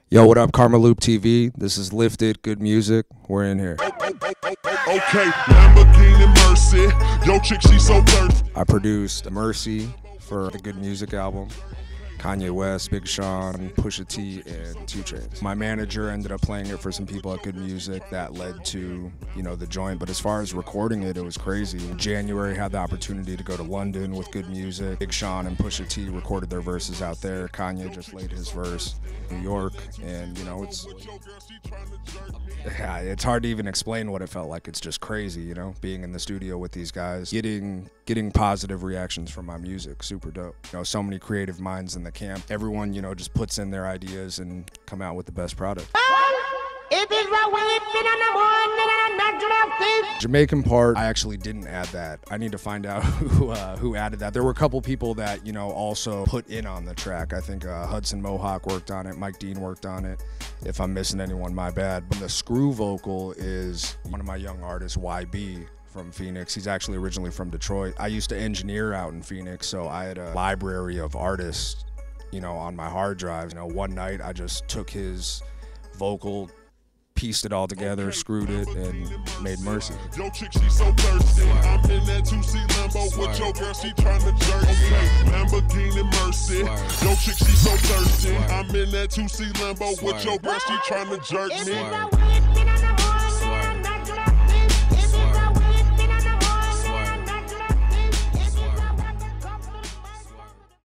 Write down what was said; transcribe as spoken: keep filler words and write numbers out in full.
Yo, what up, KarmaloopTV? This is Lifted, good music. We're in here. Okay, Lamborghini Mercy. Yo, chick, she so thirsty. I produced Mercy for the Good Music album. Kanye West, Big Sean, Pusha T, and two Chainz. My manager ended up playing it for some people at Good Music. That led to, you know, the joint. But as far as recording it, it was crazy. In January, had the opportunity to go to London with Good Music. Big Sean and Pusha T recorded their verses out there. Kanye just laid his verse in New York. And, you know, it's, yeah, it's hard to even explain what it felt like. It's just crazy, you know, being in the studio with these guys, getting getting positive reactions from my music. Super dope. You know, so many creative minds in the camp. Everyone, you know, just puts in their ideas and come out with the best product. Jamaican part, I actually didn't add that. I need to find out who uh, who added that. There were a couple people that, you know, also put in on the track. I think uh, Hudson Mohawk worked on it, Mike Dean worked on it. If I'm missing anyone, my bad. But the screw vocal is one of my young artists, Y B. From Phoenix. He's actually originally from Detroit. I used to engineer out in Phoenix, so I had a library of artists, you know, on my hard drive. You know, one night I just took his vocal, pieced it all together, screwed it, and made Mercy. Yo, chick, she so thirsty. I'm in that two C Lambo with your girl, she tryna jerk. Okay, Lamborghini Mercy. Yo, chick, she so thirsty. I'm in that two C Lambo with your girl, she tryna jerk me.